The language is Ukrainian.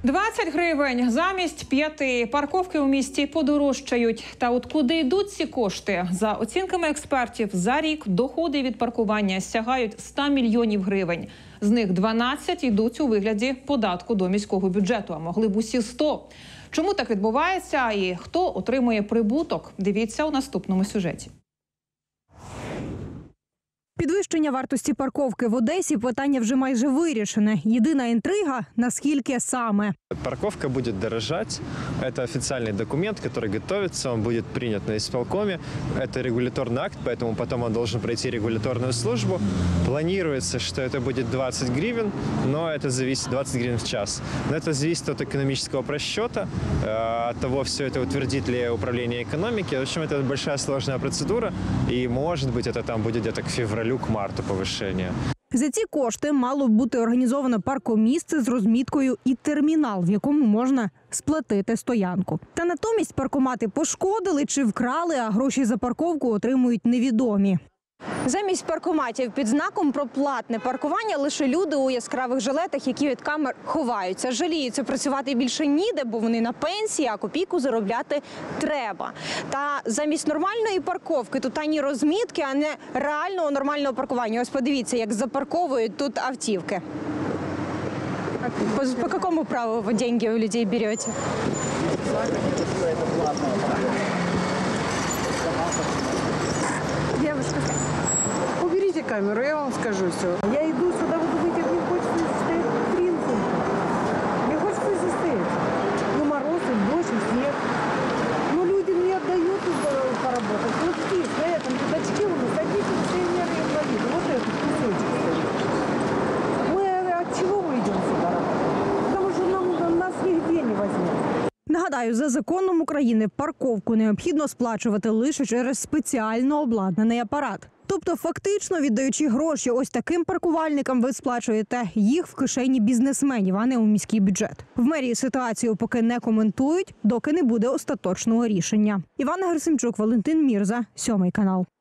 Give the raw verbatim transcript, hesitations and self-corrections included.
двадцять гривень замість п'яти. Парковки у місті подорожчають. Та от куди йдуть ці кошти? За оцінками експертів, за рік доходи від паркування сягають ста мільйонів гривень. З них дванадцять йдуть у вигляді податку до міського бюджету, а могли б усі сто. Чому так відбувається і хто отримує прибуток? Дивіться у наступному сюжеті. Підвищення вартості парковки в Одесі – питання вже майже вирішене. Єдина інтрига – наскільки саме. Парковка будет дорожать. Это официальный документ, который готовится, он будет принят на исполкоме. Это регуляторный акт, поэтому потом он должен пройти регуляторную службу. Планируется, что это будет двадцать гривен, но это зависит двадцать гривен в час. Но это зависит от экономического просчета, от того, все это утвердит ли управление экономики. В общем, это большая сложная процедура, и, может быть, это там будет где-то к февралю, к марту повышение. За ці кошти мало б бути організовано паркомісце з розміткою і термінал, в якому можна сплатити стоянку. Та натомість паркомати пошкодили чи вкрали, а гроші за парковку отримують невідомі. Замість паркоматів під знаком про платне паркування лише люди у яскравих жилетах, які від камер ховаються. Жаліються, працювати більше ніде, бо вони на пенсії, а копійку заробляти треба. Та замість нормальної парковки тут ані розмітки, а не реального нормального паркування. Ось подивіться, як запарковують тут автівки. По, по якому праву ви деньги у людей берете? Девушка, уберите камеру, я вам скажу все. Я иду сюда, вот выйти, мне хочется стоять принцем. Мне хочется здесь стоять. Ну, мороз, и дождь, и снег. Ну, люди мне отдают поработать. Вот здесь, на этом пятачке, у нас садитесь, пенсионеры и инвалиды. Вот этот кусочек стоит. Мы от чего выйдем сюда? Потому что нам, нас нигде не возьмут. Нагадаю, за законом України парковку необхідно сплачувати лише через спеціально обладнаний апарат. Тобто, фактично, віддаючи гроші ось таким паркувальникам, ви сплачуєте їх в кишені бізнесменів, а не у міський бюджет. В мерії ситуацію поки не коментують, доки не буде остаточного рішення. Івана Герасимчук, Валентин Мірза, сьомий канал.